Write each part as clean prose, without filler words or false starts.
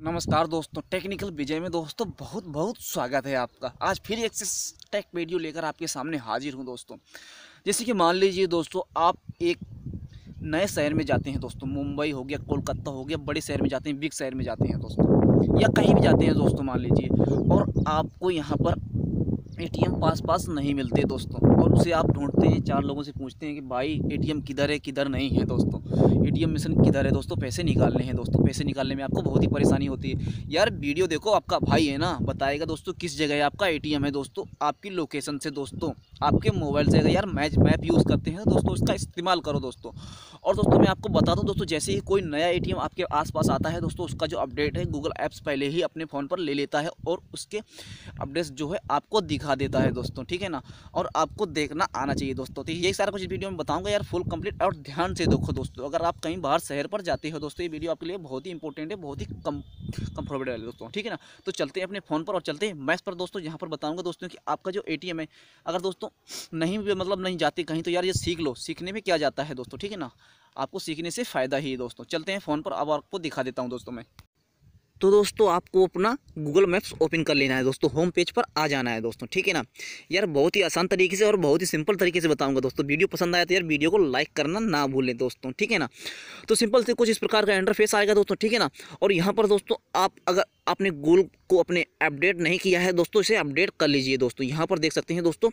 नमस्कार दोस्तों, टेक्निकल विजय में दोस्तों बहुत बहुत स्वागत है आपका। आज फिर एक टेक वीडियो लेकर आपके सामने हाजिर हूं दोस्तों। जैसे कि मान लीजिए दोस्तों, आप एक नए शहर में जाते हैं दोस्तों, मुंबई हो गया, कोलकाता हो गया, बड़े शहर में जाते हैं, बिग शहर में जाते हैं दोस्तों, या कहीं भी जाते हैं दोस्तों मान लीजिए, और आपको यहाँ पर एटीएम पास नहीं मिलते दोस्तों, और उसे आप ढूंढते हैं, चार लोगों से पूछते हैं कि भाई एटीएम किधर है, किधर नहीं है दोस्तों, एटीएम मशीन किधर है दोस्तों, पैसे निकालने हैं दोस्तों। पैसे निकालने में आपको बहुत ही परेशानी होती है। यार वीडियो देखो, आपका भाई है ना, बताएगा दोस्तों किस जगह आपका एटीएम है दोस्तों, आपकी लोकेशन से दोस्तों, आपके मोबाइल से। अगर यार मैप यूज़ करते हैं दोस्तों, इसका इस्तेमाल करो दोस्तों। और दोस्तों मैं आपको बता दूं दोस्तों, जैसे ही कोई नया एटीएम आपके आसपास आता है दोस्तों, उसका जो अपडेट है गूगल ऐप्स पहले ही अपने फ़ोन पर ले लेता है और उसके अपडेट्स जो है आपको दिखा देता है दोस्तों, ठीक है ना। और आपको देखना आना चाहिए दोस्तों। तो यही सारा कुछ इस वीडियो में बताऊंगा यार, फुल कंप्लीट और ध्यान से देखो दोस्तों। अगर आप कहीं बाहर शहर पर जाते हो दोस्तों, ये वीडियो आपके लिए बहुत ही इंपॉर्टेंट है, बहुत ही कंफर्टेबल है दोस्तों, ठीक है ना। तो चलते हैं अपने फ़ोन पर और चलते हैं मैप्स पर दोस्तों, जहाँ पर बताऊँगा दोस्तों कि आपका जो एटीएम है, अगर दोस्तों नहीं जाते कहीं, तो यार ये सीख लो, सीखने में क्या जाता है दोस्तों, ठीक है ना। आपको सीखने से फ़ायदा ही है दोस्तों। चलते हैं फ़ोन पर, अब आपको दिखा देता हूँ दोस्तों मैं। तो दोस्तों आपको अपना गूगल मैप्स ओपन कर लेना है दोस्तों, होम पेज पर आ जाना है दोस्तों, ठीक है ना। यार बहुत ही आसान तरीके से और बहुत ही सिंपल तरीके से बताऊंगा दोस्तों। वीडियो पसंद आया तो यार वीडियो को लाइक करना ना भूलें दोस्तों, ठीक है ना। तो सिंपल से कुछ इस प्रकार का इंटरफेस आएगा दोस्तों, ठीक है ना। और यहाँ पर दोस्तों आप अगर आपने गूगल को अपने अपडेट नहीं किया है दोस्तों, इसे अपडेट कर लीजिए दोस्तों। यहाँ पर देख सकते हैं दोस्तों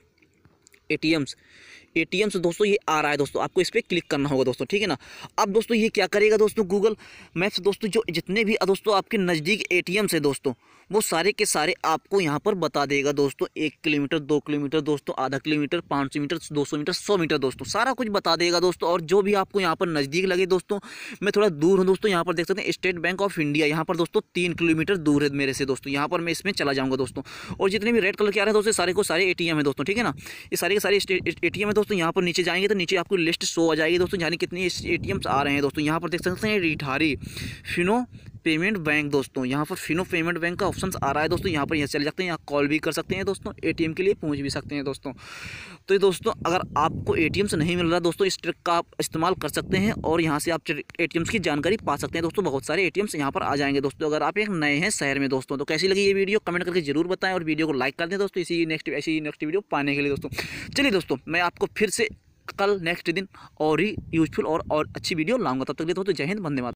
एटीएम्स दोस्तों, ये आ रहा है दोस्तों, आपको इस पर क्लिक करना होगा दोस्तों, ठीक है ना। अब दोस्तों ये क्या करेगा दोस्तों, गूगल मैप्स दोस्तों, जो जितने भी दोस्तों आपके नज़दीक एटीएम्स है दोस्तों, वो सारे के सारे आपको यहाँ पर बता देगा दोस्तों। 1 किलोमीटर, 2 किलोमीटर दोस्तों, आधा किलोमीटर, 500 मीटर, 200 मीटर, 100 मीटर दोस्तों, सारा कुछ बता देगा दोस्तों। और जो भी आपको यहाँ पर नज़दीक लगे दोस्तों, मैं थोड़ा दूर हूँ दोस्तों, यहाँ पर देख सकते हैं स्टेट बैंक ऑफ इंडिया, यहाँ पर दोस्तों 3 किलोमीटर दूर है मेरे से दोस्तों। यहाँ पर मैं इसमें चला जाऊँगा दोस्तों। और जितने भी रेड कलर के आ रहे हैं दोस्तों, सारे को सारे एटीएम है दोस्तों, ठीक है ना। ये सारे के सारे एटीएम है दोस्तों। यहाँ पर नीचे जाएंगे तो नीचे आपको लिस्ट शो आ जाएगी दोस्तों, यानी कितने एटीएम्स आ रहे हैं दोस्तों। यहाँ पर देख सकते हैं रिठारी फिनो पेमेंट बैंक दोस्तों, यहाँ पर फिनो पेमेंट बैंक का ऑप्शन आ रहा है दोस्तों। यहाँ पर यहाँ चले जाते हैं, यहाँ कॉल भी कर सकते हैं दोस्तों, एटीएम के लिए पहुँच भी सकते हैं दोस्तों। तो ये दोस्तों, अगर आपको एटीएम से नहीं मिल रहा दोस्तों, इस ट्रिक का आप इस्तेमाल कर सकते हैं और यहाँ से आप एटीएम्स की जानकारी पा सकते हैं दोस्तों। बहुत सारे एटीएम्स यहाँ पर आ जाएंगे दोस्तों, अगर आप एक नए हैं शहर में दोस्तों। तो कैसी लगी ये वीडियो कमेंट करके जरूर बताएं और वीडियो को लाइक कर दें दोस्तों, ऐसी नेक्स्ट वीडियो पाने के लिए दोस्तों। चलिए दोस्तों, मैं आपको फिर से कल नेक्स्ट दिन और ही यूजफुल और अच्छी वीडियो लाऊंगा। तब तक के लिए दोस्तों जय हिंद, वंदे मातरम।